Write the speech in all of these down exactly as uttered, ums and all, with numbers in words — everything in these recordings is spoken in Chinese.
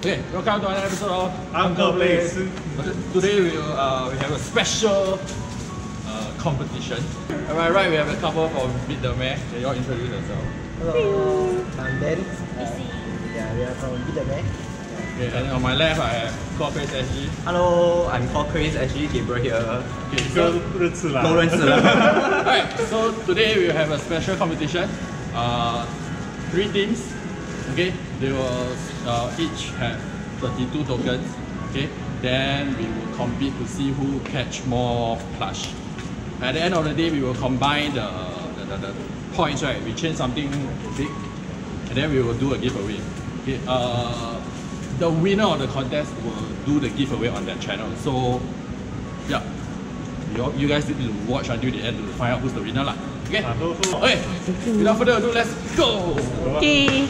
Okay, welcome to another episode of Unkerplays. Today we will, uh, we have a special uh, competition. Am I right? We have a couple from Beatthemeh. Can you all introduce yourself? Hello, I'm Dan. Uh, yeah, we are from Beatthemeh. Okay, and on my left I have ClawcrazeSG. Hello, I'm ClawcrazeSG Gabriel here. Okay, so 都认识啦， 都认识了。 Alright, so today we will have a special competition. Uh, three teams. Okay, they will uh, each have thirty-two tokens. Okay, then we will compete to see who catch more plush. At the end of the day, we will combine the, the, the, the points, right? We change something big, and then we will do a giveaway. Okay, uh, the winner of the contest will do the giveaway on that channel. So, yeah, you, you guys need to watch until the end to find out who's the winner, lah. Okay. Okay. Without further ado, let's go. Okay.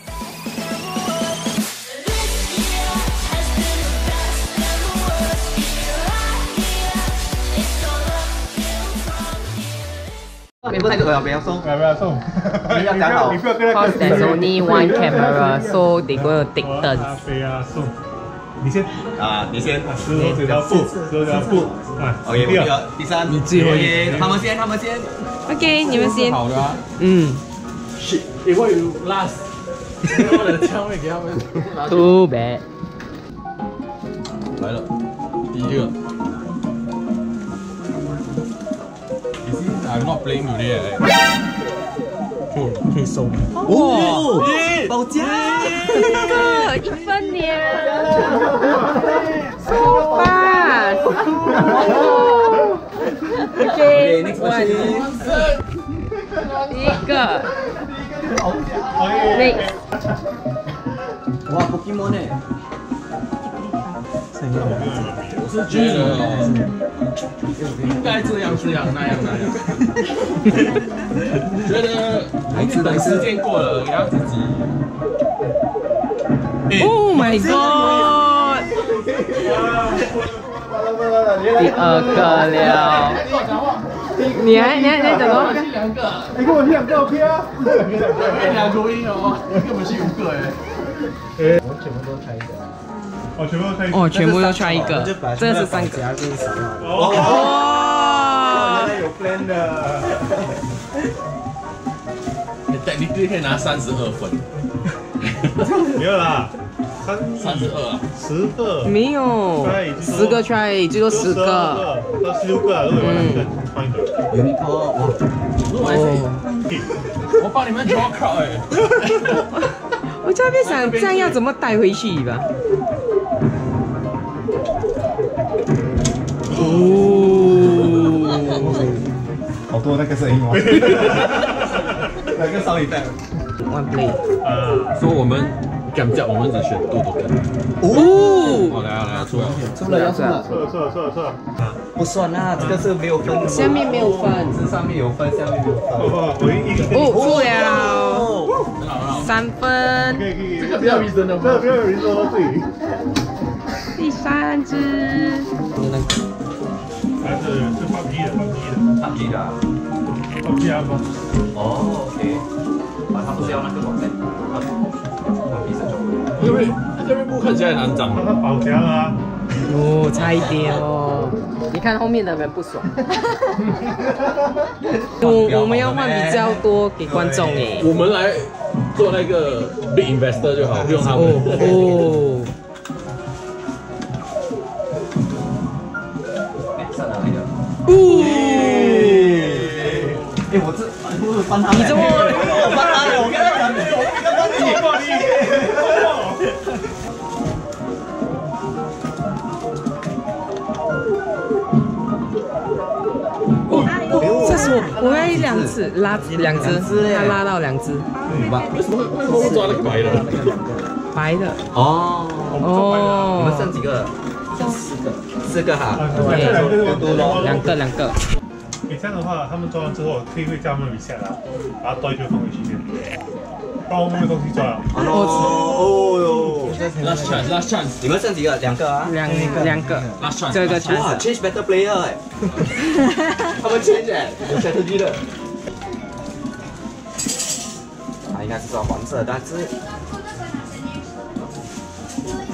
Because there's only one camera, so they going to take turns. 你先啊，你先。 石头剪刀布，石头剪刀布。啊 OK， 第二、第三，你最后一，他们先，他们先。 OK， 你们先。 好的啊。 嗯。 Shit， if what you last， 我的枪会给他们。 Too bad。 来了，第一个。I'm not playing today. 可以可以收。 哦， 保价， 这个一分年，so fast. OK， next question。 第一个 ，next。 哇 ，Pokemon 呢？ 我是觉得应该这样这样那样那样，觉得等时间过了要自己。 Oh my god！ 第二个了，你还你还你还讲什么？ 两个， 你跟我两个 OK 啊？ 两个音哦，根本是五个哎。 我全部都猜一个。哦，全部都猜一个。 哦，全部都 try 一个，这个是三个。 哦，原来有 plan 的。 你 technically 可以拿三十二分。 没有啦，三三十二啊， 十个。 没有，十个 try 最多十个。 到十六个啊，如果有两个换一个。 有一颗哇！ 我帮你们 draw crowd 哎。 我在那边想，这样要怎么带回去吧？哦， 好多那个声音哦。哪个少一代 ？One play。 啊， 说我们敢叫我们只选多多根。 哦， 好，来啊来啊，出来。 出了要出了， 错了错了错了错了。 不算啦，这个是没有分的。 下面没有分， 是上面有分，下面没有分。 不不，我一个。 哦，出了， 很好很好。 三分。 可以可以， 这个比较认真的， 这个比较有人说到对。 第三只。 还是是放屁的，放屁的， 放屁的。 放屁啊放。 哦 ，OK。啊，他不是要那个网站，他放屁是中文。 因为这边布看起来很肮脏。 让他保强啊。 哦，差一点哦。你看后面的人不爽。我我们要换比较多给观众哎。 我们来做那个 big investor 就好，不用他们。 哦。 上哪来的？ 哦。 哎，我这我是帮他。 你怎么？ 我帮他的，我跟他讲，我刚刚你帮你。 这是我我要一两只拉两只，他拉到两只。 为什么为什么会抓那个白的？ 白的。 哦哦。 你们剩几个？剩四个。四个哈。 对，两个两个。 你这样的话，他们抓完之后可以会叫他们 reset 啦，把它端就放回去先。把我们的东西抓了。 哦哟。 Last chance, last chance。 你们剩几个？两个啊。 两两个。 Last chance。 这个 chance。 哇 ，change better player 哎。他们 change 哎，有 strategy 的。他应该是说黄色，但是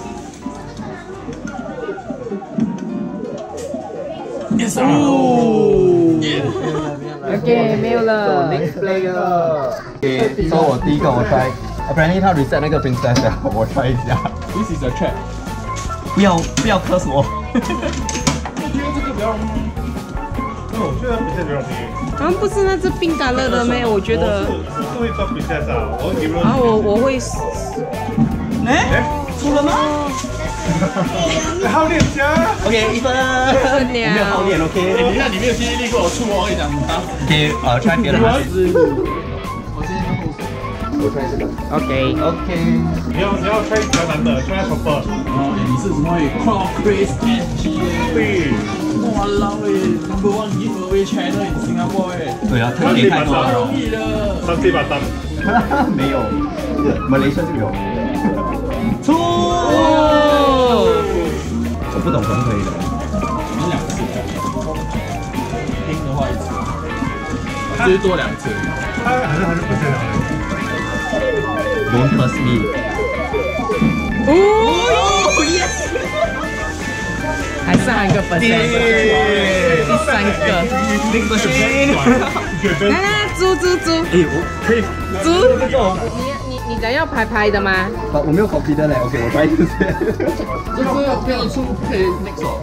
Yes 哦 OK， 没有了。 Next player。OK， 所以我第一个我 try。Apparently 他 reset 那个 princess 了，我 try 一下。 This is a trap。 不要不要 curse 我。 我觉得这个比较容易。 我觉得比赛比较容易。 好像不是那只冰嘎乐的咩？我觉得。 我是会抓比赛啊，我你们。 啊，我我会。 哎，出了吗？ 好练家。OK， 一分。 没有好练 ，OK。 你看里面的记忆力跟我出，我跟你讲，打死。 OK， 呃 ，try 别的吗？ 我今天就后手。 我 try 这个。 OK OK。 你要你要 try 比较难的 ，try top。 哦，你是什么？ClawcrazeSG。 对。 哇老诶 ，Number One giveaway channel in Singapore 诶。 对啊，特别太多太了。 容易了。 三 K 把单。 没有，马来西亚就有。出。我不懂可不可以的。 我们两次。拼的话一次。最多两次。 他好像还是不这样的。 Don't trust me。 哦 ，yes。还剩一个本身，第三个。 那个是来来，猪猪猪。 哎，我可以。 猪。你你你的要排排的吗？ 我我没有 copy 的嘞 ，OK， 我拍一次。 这个不要出，可以 next 哦。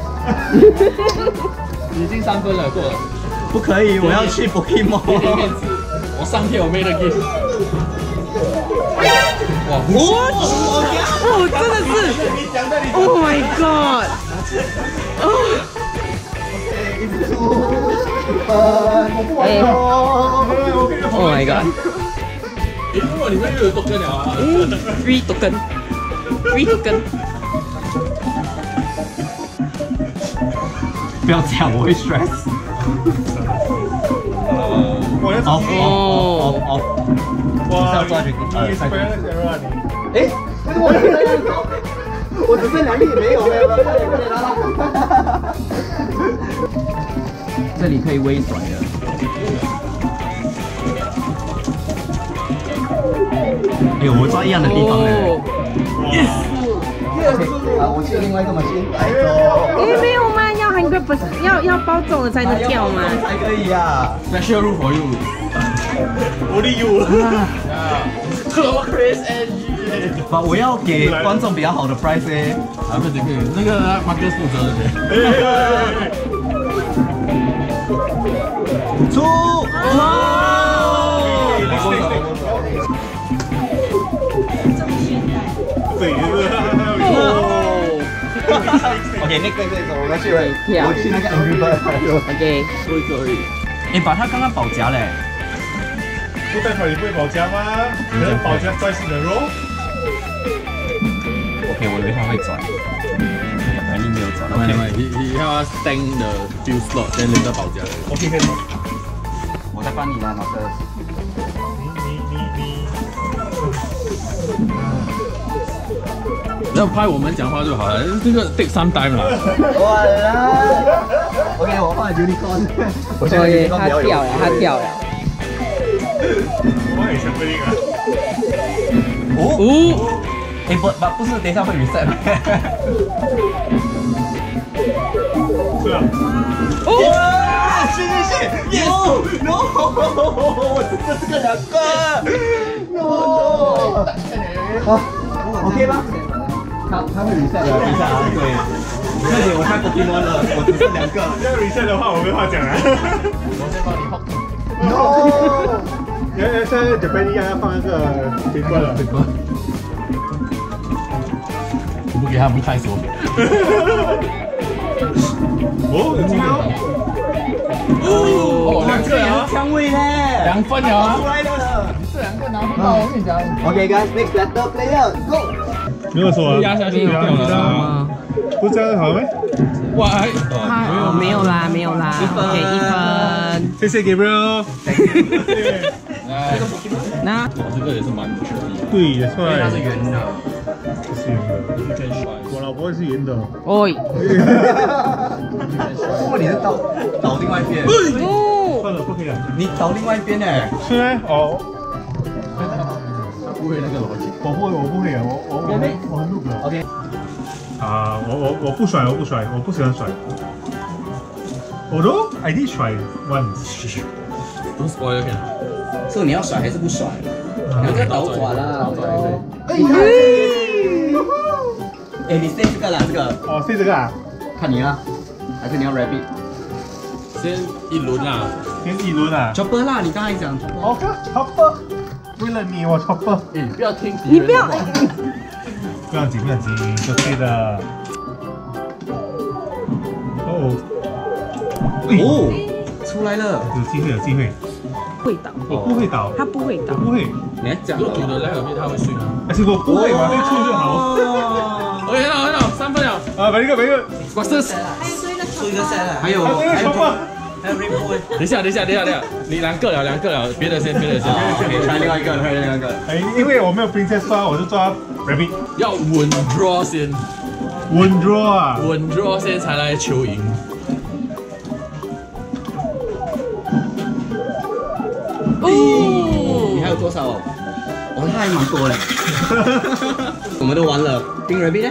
已经三分了，过了。 不可以，我要去 Pokemon。 面子，我上天我没得给。哇！ 哦，真的是 ，Oh my God！ 哦。 哎 ，Oh my God！ 哎，如果你们又有多根了啊 ，three 多根 ，three 多根。 不要这样，我会 stress。 我要哦哦哦哦！ 哇， 抓紧， 你是不要那些啊你？ 哎，我我只剩两粒没有了，快点快点啦！这里可以微甩的。哎呦，我抓一样的地方呢。Yes。啊，我去另外一个 machine。 哎，没有吗？要 hundred percent， 要要包中了才能跳吗？ 才可以啊。 Special rule for you。 Only you。 ClawcrazeSG。 把我要给观众比较好的 price 哎。 啊，不行不行，那个 Marcus 负责的。 出！ 对， 哦。OK， 那个那个，我们去，我去那个 Angry Bird。 OK， 可以可以。 哎，把它刚刚保夹嘞。 不代表你不会保夹吗？可能保夹专心的肉。 OK， 我以为他会转，反正没有转。 没没，你你要 stand the few slot， then later 保夹。 OK， 可以。 我在帮你来，老师。 你你你你。 不要拍我们讲话就好了，这个 take some time 啦。 哇啦 ！OK， 我换 unicorn。我现在 unicorn 他掉了，他掉了。 我也想不定啊。 哦。哎不不不是，等一下会 reset。 是啊。 哇！谢谢谢。No no， 我只剩这个两个。No。好 ，OK 吗？他他会 reset 的，等一下啊，对。快点，我太 Pokemon 了，我只剩两个。 要 reset 的话，我没话讲啊。 我先帮你 hot。 No。要要像准备一样，要放那个冰棍了。冰棍。 我不给他们开锁。 哦，有机会哦。 哦，两个啊， 香味嘞， 两分了啊。 出来了。 你这两个拿不到，我跟你讲。 OK guys, next battle player, go。 没有说啊。 压下去就掉了。 不这样好没？ 哇，还哦，没有啦，没有啦，给一分。 谢谢 Gabriel。 来， 那哇，这个也是蛮绝的。 对，也出来。 它是圆的， 不是圆的。 可以甩。 我老婆是圆的。 哦。 如果你是倒倒另外一边， 哦。 算了，不可以了。 你倒另外一边呢？ 是吗？哦。 不会那个逻辑。 我不会，我不会啊，我我我我很 noob 了。 OK。 啊，我我我不甩，我不甩，我不喜欢甩。 Although I did try once. Don't spoil again. 所以你要甩还是不甩？你这个倒转啦。 哎， 哎，你 set 这个啦，这个。 哦，是这个啊？ 看你啦，还是你要 rabbit？ 先一轮啦， 先一轮啊。 chopper 啦，你刚才讲。 OK chopper。为了你，我 chopper。 哎，不要听敌你不要。 不要紧，不要紧，就对的。哦。 哦，出来了。 有机会，有机会。 会倒， 我不会倒， 他不会倒， 不会。 你还讲如果煮的来有面，它会碎吗？ 但是我不会，往这出就好。 OK， 很好，很好，三分了。 啊，每一个，每一个。 我是。 出一个 set 了，还有还有 chopper。 还有 rainbow。 等一下，等一下，等一下，等一下，你两个了，两个了，别的先，别的先。 OK， try 另外一个，try 另外一个。 哎，因为我没有 princess 抓，我就抓 rabbit。 要稳 draw 先， 稳 draw 啊， 稳 draw 先才来求赢。 哦， 你还有多少？哦，他还蛮多嘞。我们都完了，冰 rabbit 呢？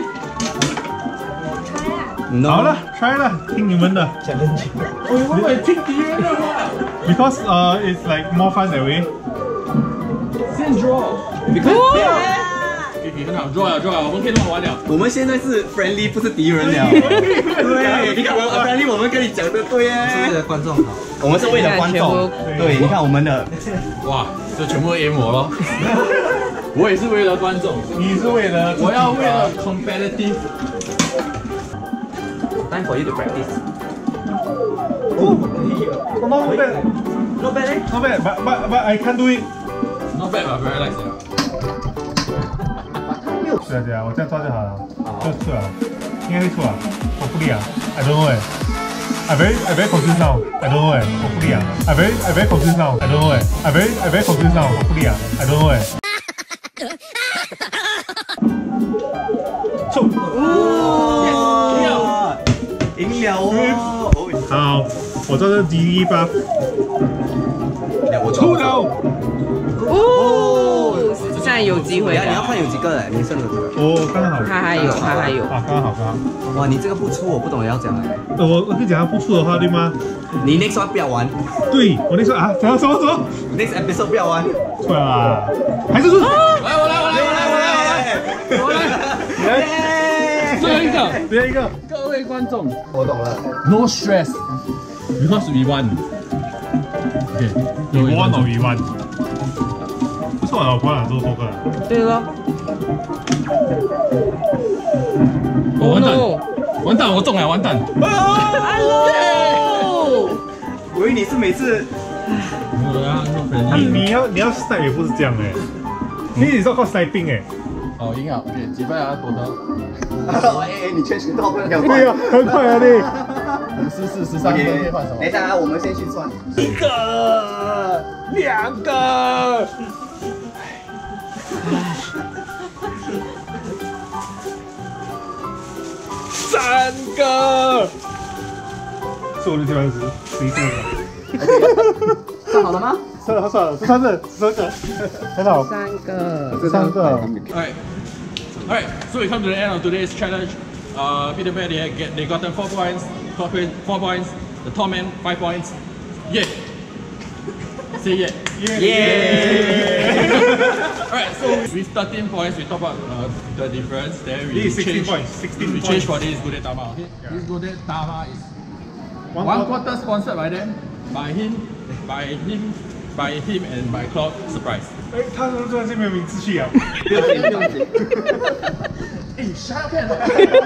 好了 ，try 了，听你们的。 我我也听敌人的话。 Because uh, it's like more fun that way. 先 draw。Because 你很好 draw 了 draw 了，我们可以这么玩了。 我们现在是 friendly， 不是敌人了。对，你看我 friendly， 我们跟你讲的对耶。是为了观众好。我们是为了观众。对，你看我们的。哇， 这全部 aim 我咯。我也是为了观众。 你是为了， 我要为了 competitive。 Time for you to practice. Oh, not bad. Not bad, eh? Not bad, but but but I can't do it. Not bad, but very nice. 对啊对啊，我这样抓就好了，就出啊，应该会出啊，我不力啊 ，I don't know 哎 ，I very I very confused now, I don't know 哎，我不力啊 ，I very I very confused now, I don't know 哎 ，I very I very confused now, 我不力啊 ，I don't know 哎。出， 哇，赢了哦！ 好，我抓的第一把， 我出了。 哦，现在有机会你要了。 看有几个嘞？你剩了几个？ 哦，刚好。 他还有，他还有。 啊，刚好刚好。 哇，你这个不出，我不懂要讲哎。 呃，我我跟你讲，他不出的话，对吗？ 你 next one 不要玩。 对，我那时候啊，怎么怎么怎么 ？next episode 不要玩。 出来啦，还是出。来， 我来，我来，我来，我来，我来，我来。最后一个， 最后一个。 各位观众， 我懂了。 No stress, because we won. OK, we won or we won. 不错啊，我关了这么多个了。 对咯。 哦，完蛋，完蛋，我中了，完蛋。 Hello。 我以为你是每次。 你你要你要 snipe 也不是这样哎，你你是要靠 sniping 哎。 哦，赢了 ，OK， 几分啊，多多。 哎哎，你确实到不了。 对啊，很快啊你。 十四、十三分可以换什么？ 等一下啊，我们先去算。 一个，两个。 三个， 是我的天使，十一个。 算好了吗？ 算了算了，十三个，十三个，很好。 三个， 十三个。 Alright, alright. So we come to the end of today's challenge. Uh, Beatthemeh they get they gotten four points, ClawcrazeSG four points, the top man five points. Yeah. Say yeah. Yeah. Yeah. Alright, so with thirteen points, we top up uh, the difference. Then we This is sixteen change. points. sixteen we points. change for this Good Tama. Okay. Yeah. This Good Tama is one, one quarter sponsored by them, by him, by him, by him, and by Claw Surprize. 哎，他怎么突然间没有名字去啊？ 不用紧，不用紧。 哎 ，shut up, can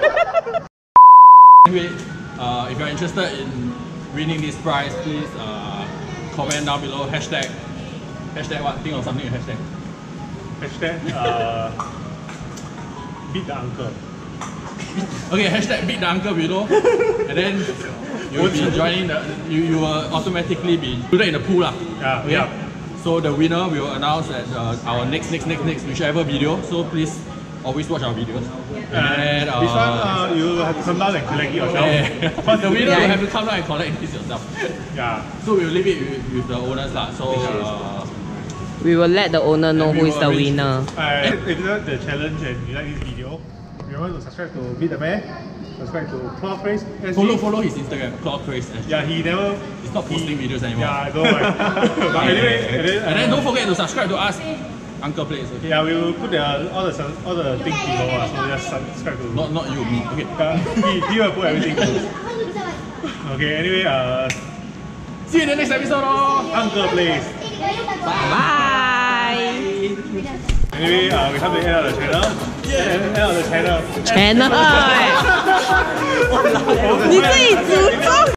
Anyway, uh, if you're interested in winning this prize, please uh, comment down below. Hashtag, hashtag what? Think of something with hashtag. Hashtag uh, beat the uncle. Okay, hashtag beat the uncle below, and then you will be joining the. You, you will automatically be included in the pool lah. Yeah, Okay? yeah. So the winner we will announce at uh, our next, next, next, next whichever video. So please always watch our videos. And uh, this one uh, you have to come down and collect it yourself. yeah, First the winner Yeah. will have to come down and collect this yourself. Yeah. So we will leave it with, with the owners lah. So uh, We will let the owner know who is the winner. Uh, if you like the challenge and you like this video, remember to subscribe to Beatthemeh subscribe to ClawcrazeSG. Follow follow his Instagram, ClawcrazeSG. Yeah, he never. He's not posting he, videos anymore. Yeah, I don't know why. But anyway, and then, and then don't forget to subscribe to us, Unkerplays. Okay. Yeah, we will put the, all the all the things below. Uh, so just subscribe to. Not not you, me. Okay. Uh, he, he will put everything. Okay. Anyway, uh, see you in the next episode. Unkerplays. Bye. Anyway, uh, we have to end out the channel. Yeah. End out the channel. channel 哎，你自己主动。